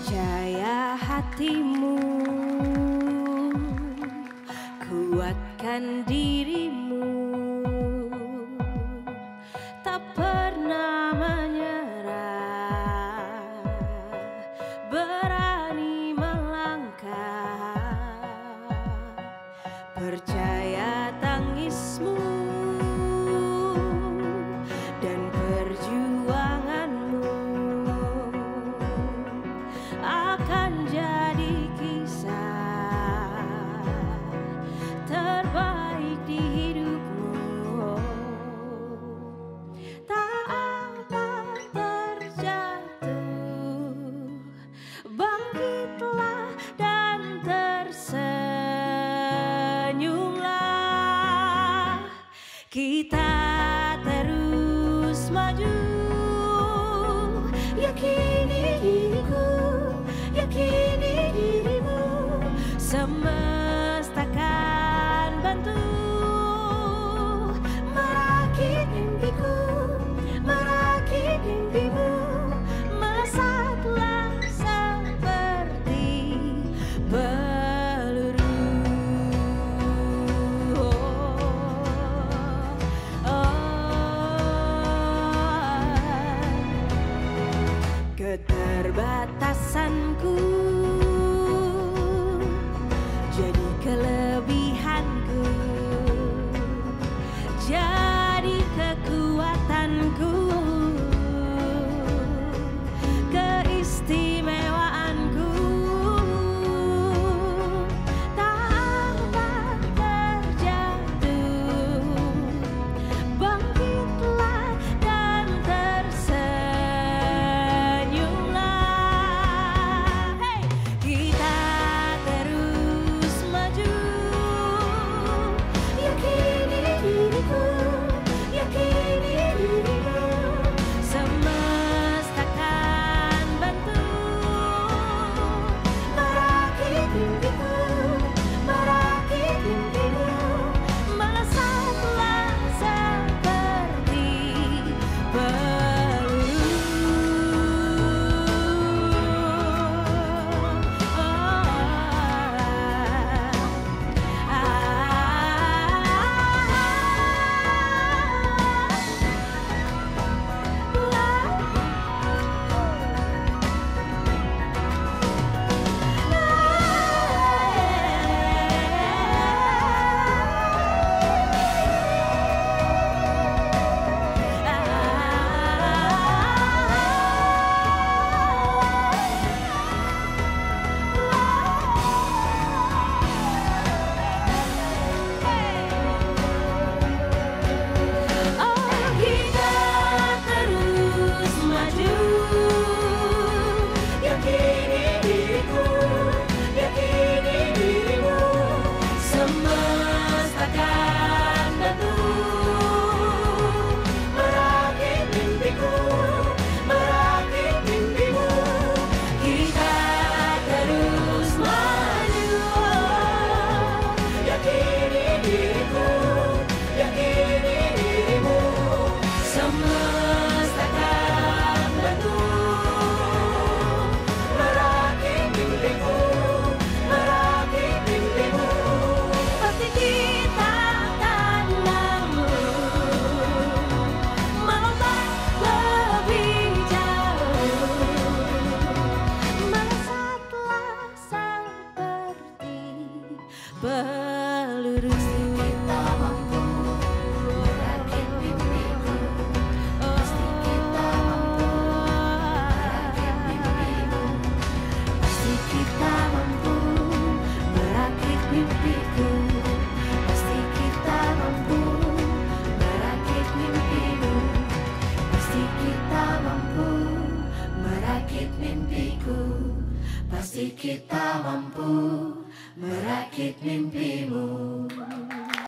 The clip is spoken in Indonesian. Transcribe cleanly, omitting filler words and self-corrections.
Percaya hatimu, kuatkan dirimu, tak pernah menyerah, berani melangkah. Percaya tangismu dan perjuanganmu akan jadi kisah terbaik di hidupmu. Tak akan terjatuh, bangkitlah dan tersenyumlah. Kita terus maju, yakini diriku, yakini dirimu, semesta kan bantu merakit mimpiku, merakit mimpimu, melesatlah seperti peluru. Keterbatasanku jadi kelebihanku, jadi kekuatanku, keistimewaanku. Tak akan terjatuh, bangkitlah dan tersenyumlah. Hey! Kita terus maju, yakini diriku, yakini dirimu, semesta kan bantu merakit mimpiku, merakit mimpimu, melesatlah seperti peluru. Peluru. Kita mampu merakit mimpiku, pasti kita mampu merakit mimpimu, pasti kita mampu merakit mimpiku, pasti kita mampu merakit mimpimu, pasti kita mampu merakit mimpiku, pasti kita mampu merakit mimpimu.